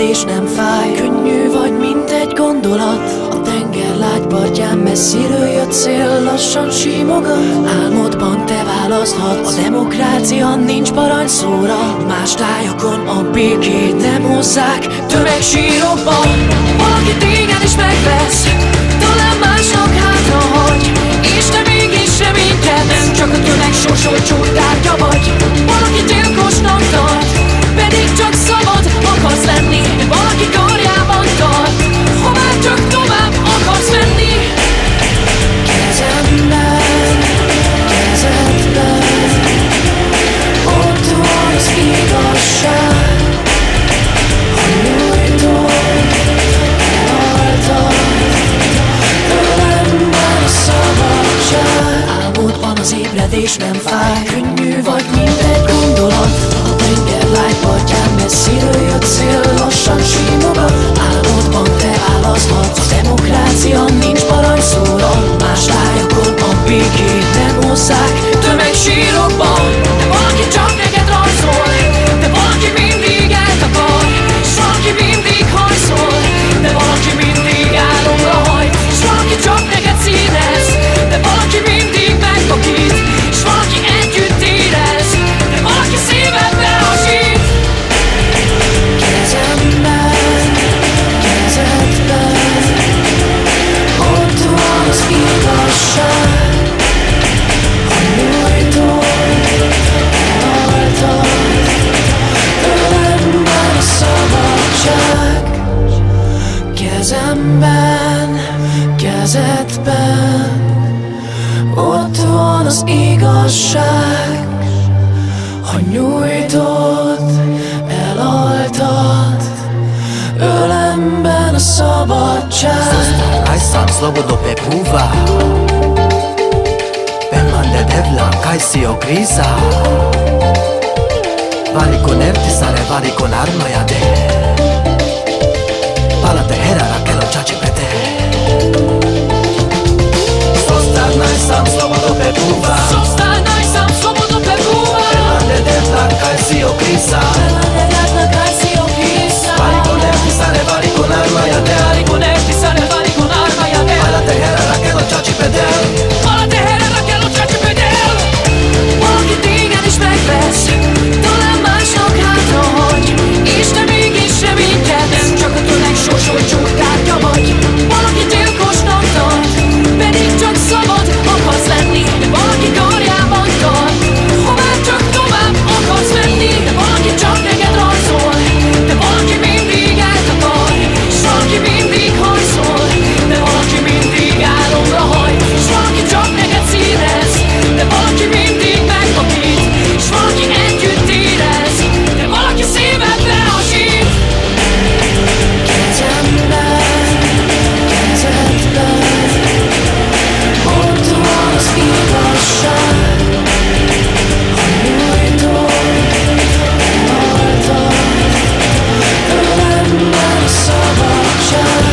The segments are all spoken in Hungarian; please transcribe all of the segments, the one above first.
ébredés nem fáj. Könnyű vagy, mint egy gondolat, a tenger lágypartján messziről jött szél lassan simogat. Álmodban te választhatsz, a demokrácia nincs parancsszóra. Más tájakon a békét nem hozzák tömegsírokban. Valaki téged is megvesz, talán másnak hátrahagy, és te mégis reménykedsz, nem csak a tömeg sorsolcsó tárgya vagy. Valaki gyilkosnak tart, pedig csak szabad akarsz lenni, de valaki karjában tart, ha már csak tovább akarsz menni. Kezemben, kezedben, ott van az igazság. Ha nyújtod, elaltad, ölemben a szabadság. Álmodban az ébredés nem fáj. Könnyű vagy, mint egy gondolat, a tenger lágypartján messziről jött szél lassan simogat. Álmodban te választhatsz, a demokrácia nincs parancsszóra. Más tájakon a békét nem hozzák tömegsírokban. De valaki csak neked rajzol, de valaki mindig eltakar, s valaki mindig hajszol, de valaki mindig álomra hajt, s valaki csak neked színez, de valaki mindig megvakít, s valaki együtt érez, de valaki szívedbe hasít. Kezemben, kezedben, ott van az igazság. Ha nyújtod, elaltad, ölemben a szabadság. Kezemben, kezedben, ott van az igazság. Ha nyújtod, elaltad, ölemben a szabadság. Kaj sam slobodo pepuva, Pemande devla, kaj si okriza. Variko nevtisare, variko narnoja de, Pala te herara, kelo čači pete. Zostaj sam slobodo pepuva, Zostaj sam slobodo pepuva, Pemande devla, kaj si okriza. Variko nevtisare, variko narnoja de, Pala te herara, kelo čači pete. Valaki téged is megvesz, talán másnak hátrahagy, és te mégis reménykedsz, nem csak a tömeg sorsolcsó tárgya vagy. Valaki gyilkosnak tart, pedig csak szabad akarsz lenni, de valaki karjában tart, ha már csak tovább akarsz menni. De valaki csak neked rajzol, de valaki mindig eltakar, s valaki mindig hajszol, de valaki mindig álomra hajt, s valaki csak neked színez, de valaki mindig megvakít, s valaki együtt érez, de valaki szívedbe hasít. Kezemben, kezedben, ott van az igazság. Ha nyújtod, elaltad, ölemben a szabadság.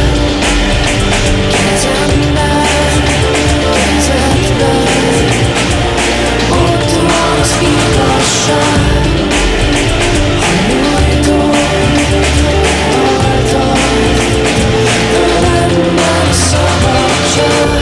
Kezemben, kezedben, ott van az igazság. Ha nyújtod, elaltad, ölemben a szabadság.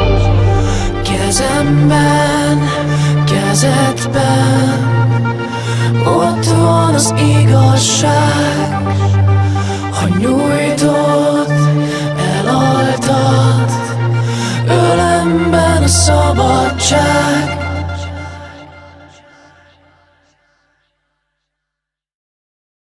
Kezemben, kezedben, ott van az igazság. Ha nyújtod, elaltad, ölemben a szabadság.